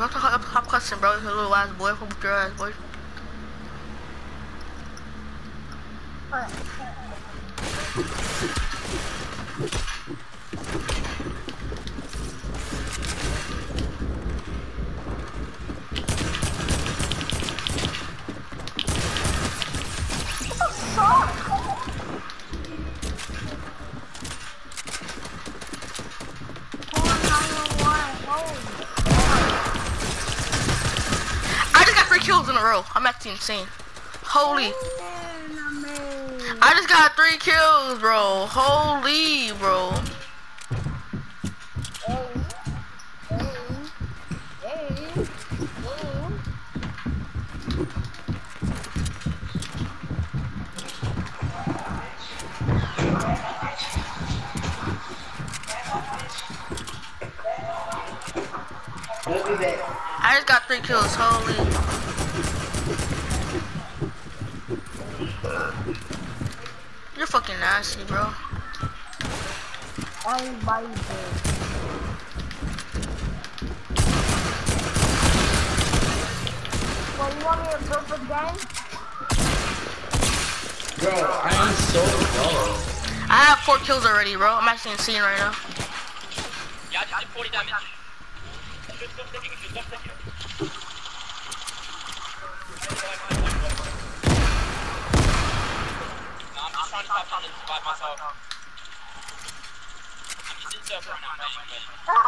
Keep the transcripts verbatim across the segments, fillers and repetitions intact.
don't stop, stop cussing, bro. You little ass boy, from your ass boy. What? I just got three kills in a row. I'm actually insane. Holy. I just got three kills, bro. Holy, bro. I just got three kills. Holy. You're fucking nasty, bro. Everybody did. Well, you want me to burp again? Bro, I am so low. I have four kills already, bro. I'm actually insane right now. Yeah, I just did forty damage. No, I'm just trying to stop trying to survive myself. I'm just in surf right now, mate.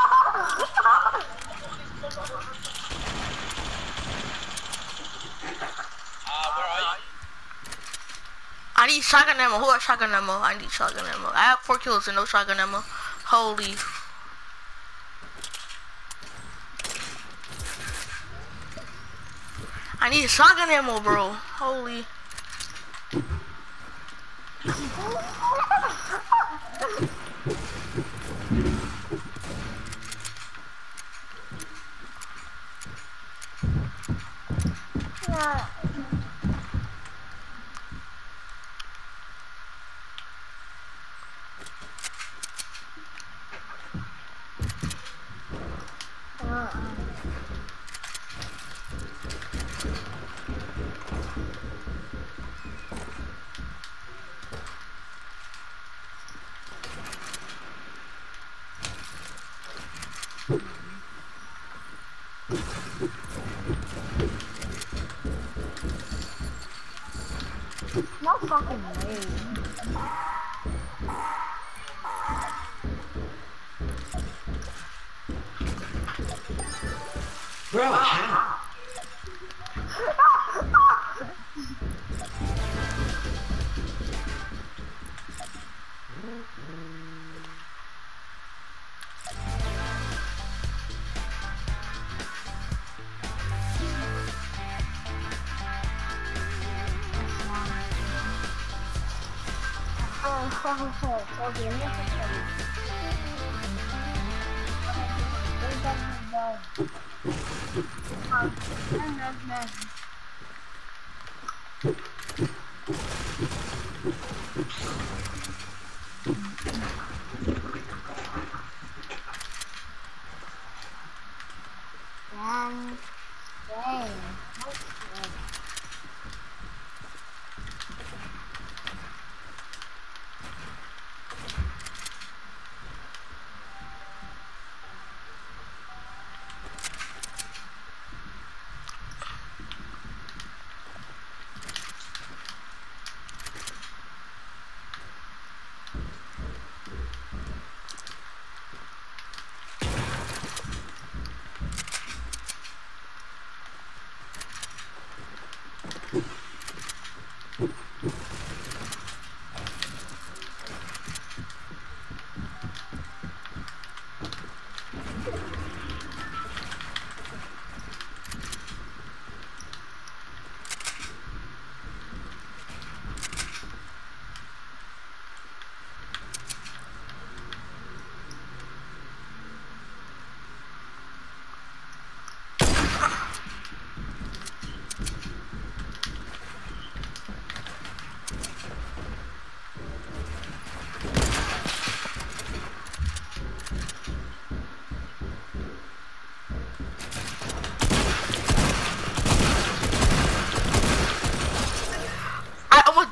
Uh, where are you? I need shotgun ammo. Who has shotgun ammo? I need shotgun ammo. I have four kills and no shotgun ammo. Holy. I need shotgun ammo, bro. Holy. Yeah. No fucking way. Bro, how? Okay, let me Dang. Dang.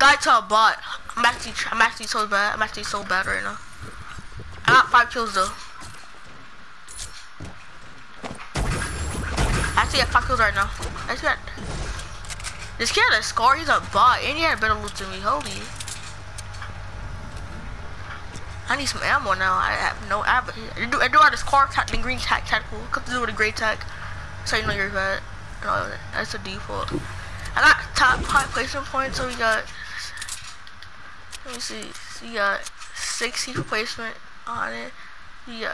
died to a bot. I'm actually, I'm actually so bad. I'm actually so bad right now. I got five kills though. I actually have five kills right now. I actually got. This kid had a scar. He's a bot, and he had better loot than me. Holy. I need some ammo now. I have no ammo. I do, I do have this car tactic and green tac tactical. Come to do with a gray tac, so you know you're bad. No, that's a default. I got top high placement points, so we got. Let me see. So we got sixty for placement on it. We got.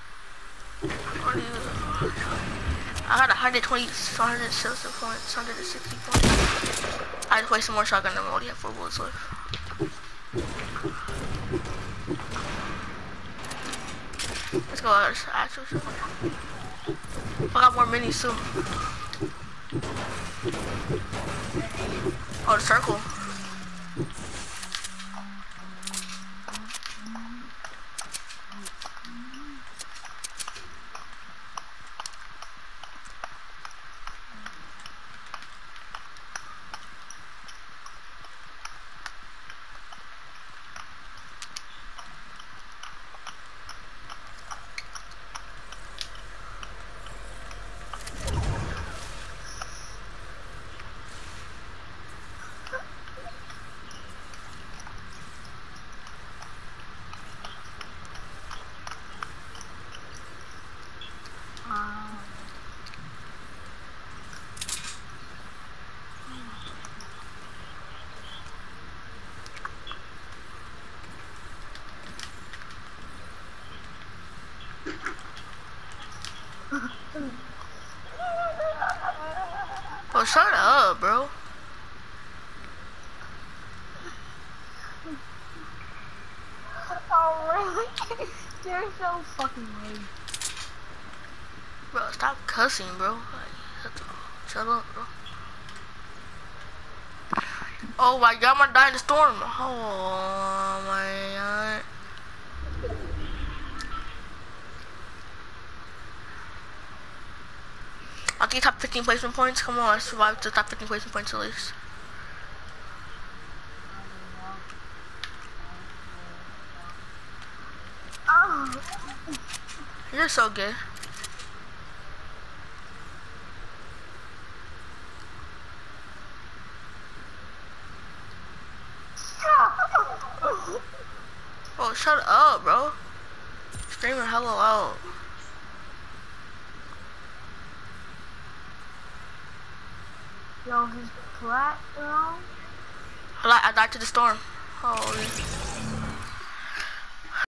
I got one hundred twenty, one hundred sixty points, one hundred sixty points. I just play some more shotgun and I only have four bullets left. Let's go out of actual shotgun. I got more minis too. Oh, the circle. Oh, shut up, bro. Oh, really? You're so fucking lame. Bro, stop cussing, bro. Like, shut up, bro. Oh my god, I'm gonna die in the storm. Oh my god. I'll get top fifteen placement points. Come on, survive to top fifteen placement points at least. Oh. You're so good. Oh, shut up, bro. Screaming hello out. Yo, his flat, bro. I, I died to the storm. Holy.